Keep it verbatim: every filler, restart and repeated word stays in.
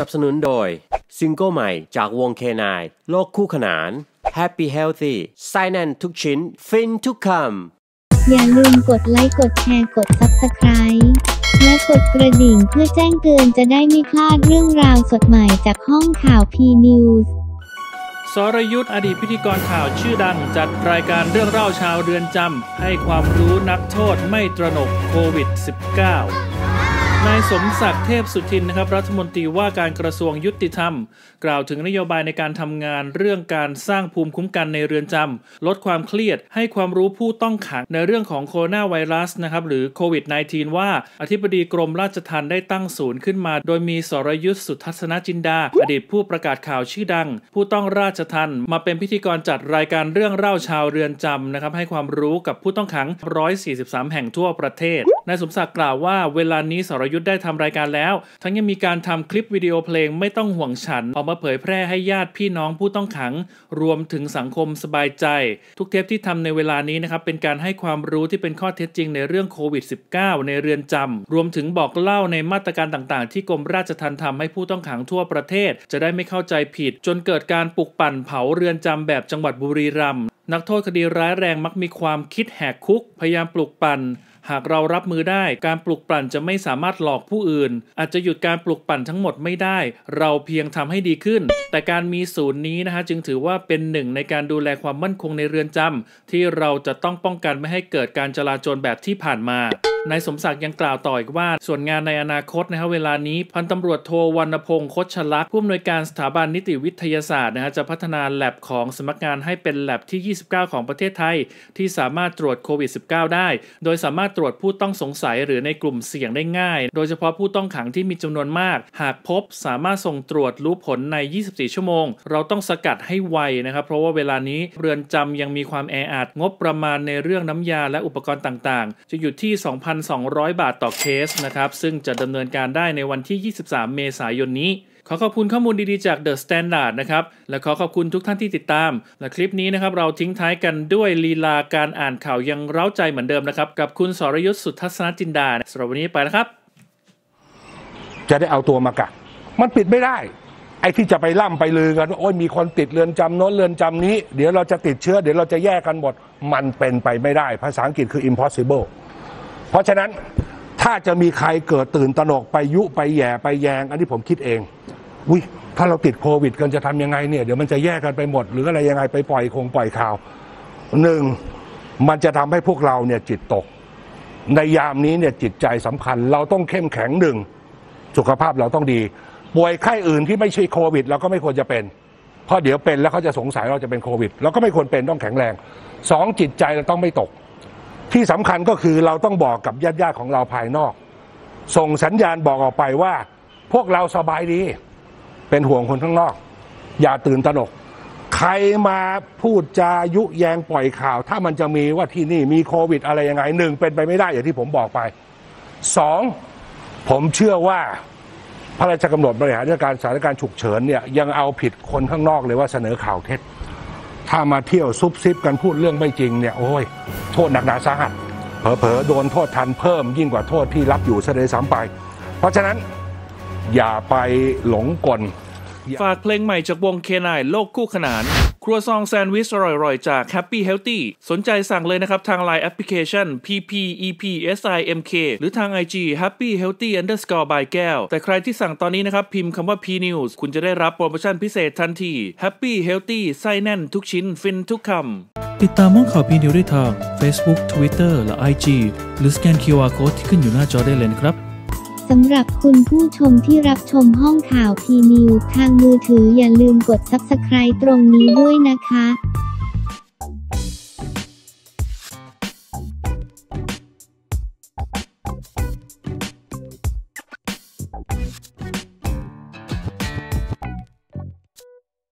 นับสนุนโดยซิงเกิลใหม่จากวง เค ไนน์ โลกคู่ขนาน Happy Healthy ไส้แน่นทุกชิ้นฟินทุกคำอย่าลืมกดไลค์กดแชร์กด ซับสไครบ์ และกดกระดิ่งเพื่อแจ้งเตือนจะได้ไม่พลาดเรื่องราวสดใหม่จากห้องข่าว พี นิวส์สรยุทธอดีตพิธีกรข่าวชื่อดังจัดรายการเรื่องเล่าชาวเรือนจำให้ความรู้นักโทษไม่ตระหนกโควิด สิบเก้า นายสมศักดิ์เทพสุทินนะครับรัฐมนตรีว่าการกระทรวงยุติธรรมกล่าวถึงนโยบายในการทำงานเรื่องการสร้างภูมิคุ้มกันในเรือนจำลดความเครียดให้ความรู้ผู้ต้องขังในเรื่องของโคโรนาไวรัสนะครับหรือโควิด สิบเก้า ว่าอธิบดีกรมราชทัณฑ์ได้ตั้งศูนย์ขึ้นมาโดยมีสรยุทธสุทัศนจินดาอดีตผู้ประกาศข่าวชื่อดังผู้ต้องราชทัณฑ์มาเป็นพิธีกรจัดรายการเรื่องเล่าชาวเรือนจำนะครับให้ความรู้กับผู้ต้องขังหนึ่งร้อยสี่สิบสามแห่งทั่วประเทศนายสมศักดิ์กล่าวว่าเวลานี้สรยุทธได้ทำรายการแล้วทั้งยังมีการทำคลิปวิดีโอเพลงไม่ต้องห่วงฉันออกมาเผยแพร่ให้ญาติพี่น้องผู้ต้องขังรวมถึงสังคมสบายใจทุกเทปที่ทำในเวลานี้นะครับเป็นการให้ความรู้ที่เป็นข้อเท็จจริงในเรื่องโควิด สิบเก้า ในเรือนจำรวมถึงบอกเล่าในมาตรการต่างๆที่กรมราชทัณฑ์ทำให้ผู้ต้องขังทั่วประเทศจะได้ไม่เข้าใจผิดจนเกิดการปลุกปั่นเผาเรือนจำแบบจังหวัดบุรีรัมย์นักโทษคดีร้ายแรงมักมีความคิดแหกคุกพยายามปลุกปั่นหากเรารับมือได้การปลุกปั่นจะไม่สามารถหลอกผู้อื่นอาจจะหยุดการปลุกปั่นทั้งหมดไม่ได้เราเพียงทำให้ดีขึ้นแต่การมีศูนย์นี้นะฮะจึงถือว่าเป็นหนึ่งในการดูแลความมั่นคงในเรือนจำที่เราจะต้องป้องกันไม่ให้เกิดการจลาจลแบบที่ผ่านมานายสมศักดิ์ยังกล่าวต่ออีกว่าส่วนงานในอนาคตนะฮะเวลานี้พันตำรวจโทวรรณพงษ์คชลักษณ์ผู้อำนวยการสถาบันนิติวิทยาศาสตร์นะฮะจะพัฒนาแลบของสำนักงานให้เป็นแลบที่ยี่สิบเก้าของประเทศไทยที่สามารถตรวจโควิด สิบเก้า ได้โดยสามารถตรวจผู้ต้องสงสัยหรือในกลุ่มเสี่ยงได้ง่ายโดยเฉพาะผู้ต้องขังที่มีจำนวนมากหากพบสามารถส่งตรวจรู้ผลในยี่สิบสี่ชั่วโมงเราต้องสกัดให้ไวนะครับเพราะว่าเวลานี้เรือนจำยังมีความแออัดงบประมาณในเรื่องน้ำยาและอุปกรณ์ต่างๆจะอยู่ที่ สองพันสองร้อย บาทต่อเคสนะครับซึ่งจะดำเนินการได้ในวันที่ยี่สิบสามเมษายนนี้ขอขอบคุณข้อมูลดีๆจาก The Standard นะครับและขอขอบคุณทุกท่านที่ติดตามและคลิปนี้นะครับเราทิ้งท้ายกันด้วยลีลาการอ่านข่าวยังเร้าใจเหมือนเดิมนะครับกับคุณสรยุทธสุทัศนจินดาสำหรับวันนี้ไปนะครับจะได้เอาตัวมากักมันปิดไม่ได้ไอ้ที่จะไปล่ำไปลือกันว่าโอ้ยมีคนติดเรือนจำโน้นเรือนจำนี้เดี๋ยวเราจะติดเชื้อเดี๋ยวเราจะแยกกันหมดมันเป็นไปไม่ได้ภาษาอังกฤษคือ impossible เพราะฉะนั้นถ้าจะมีใครเกิดตื่นตระหนกไปยุไปแย่ไปแยงอันนี้ผมคิดเองวิถ้าเราติดโควิดกันจะทำยังไงเนี่ยเดี๋ยวมันจะแยกกันไปหมดหรืออะไรยังไงไปปล่อยคงปล่อยข่าวหนึ่งมันจะทำให้พวกเราเนี่ยจิตตกในยามนี้เนี่ยจิตใจสำคัญเราต้องเข้มแข็งหนึ่งสุขภาพเราต้องดีป่วยไข้อื่นที่ไม่ใช่โควิดเราก็ไม่ควรจะเป็นเพราะเดี๋ยวเป็นแล้วเขาจะสงสัยเราจะเป็นโควิดเราก็ไม่ควรเป็นต้องแข็งแรงสองจิตใจเราต้องไม่ตกที่สำคัญก็คือเราต้องบอกกับญาติๆของเราภายนอกส่งสัญญาณบอกออกไปว่าพวกเราสบายดีเป็นห่วงคนข้างนอกอย่าตื่นตระหนกใครมาพูดจายุแยงปล่อยข่าวถ้ามันจะมีว่าที่นี่มีโควิดอะไรยังไงหนึ่งเป็นไปไม่ได้อย่างที่ผมบอกไปสองผมเชื่อว่าพระราชกำหนดบริหารการสถานการณ์ฉุกเฉินเนี่ยยังเอาผิดคนข้างนอกเลยว่าเสนอข่าวเท็จถ้ามาเที่ยวซุบซิบกันพูดเรื่องไม่จริงเนี่ยโอ้ยโทษหนักหนาสาหัสเผลอๆโดนโทษทันเพิ่มยิ่งกว่าโทษที่รับอยู่ซะเลยซ้ำไปเพราะฉะนั้นอย่าไปหลงกลฝากเพลงใหม่จากวง เค ไนน์ โลกคู่ขนานครัวซองแซนด์วิชอร่อยๆจาก Happy Healthy สนใจสั่งเลยนะครับทาง ไลน์ แอปพลิเคชัน พี พี อี พี เอส ไอ เอ็ม เค หรือทาง ไอ จี Happy Healthy underscore by แก้วแต่ใครที่สั่งตอนนี้นะครับพิมพ์คำว่า พี นิวส์ คุณจะได้รับโปรโมชั่นพิเศษทันที Happy Healthy ไส้แน่นทุกชิ้นฟินทุกคำติดตามห้องข่าว พี นิวส์ ได้ทาง Facebook Twitter และ ไอ จี หรือสแกน คิว อาร์ Code ที่ขึ้นอยู่หน้าจอได้เลยนะครับสำหรับคุณผู้ชมที่รับชมห้องข่าว พี นิวส์ ทางมือถืออย่าลืมกด ซับสไครบ์ ตรงนี้ด้วยนะคะ